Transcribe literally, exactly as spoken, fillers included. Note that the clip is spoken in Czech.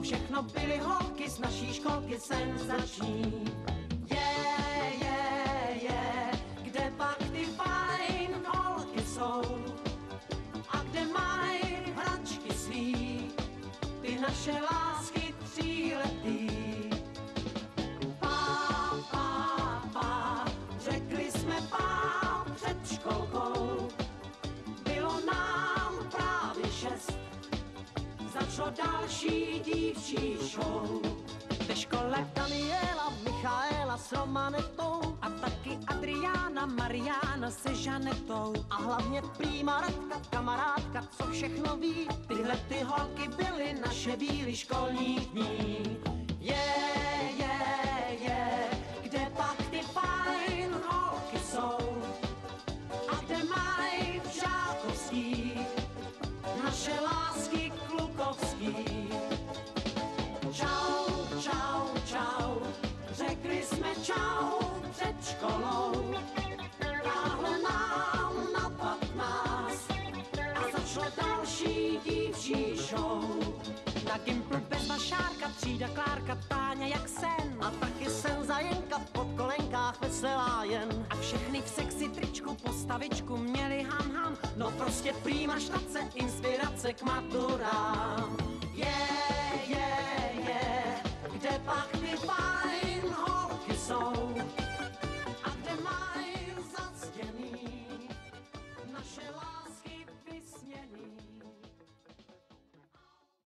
všechno byly holky z naší školky senzační. Je, je, je, kde pak ty fajn holky jsou a kde mají hračky svý, ty naše lásky tříletý. Pá, pá, pá, řekli jsme pá před školkou, bylo nám právě šest, začalo další dívčí show. Ve škole Daniela, Michaela s Romanetou a taky Adriána, Mariána se Žanetou. A hlavně prýma Radka, kamarádka, co všechno ví, tyhle ty holky byly naše bílý školní dní. Je, je, je, kde pak ty fajn holky jsou a kde mají v žákovský naše lásky klukovský. Čau, čau, čau, řekli jsme čau před školou, táhle nám na patnáct a začalo další dívčí show. Na Gimpl bez Vašárka, třída Klárka, Táňa jak sen a taky sen Zajenka v podkolenkách veselá jen. A všechny v sexy tričku postavičku měli ham ham, no prostě prýma štace, inspirace k maturám.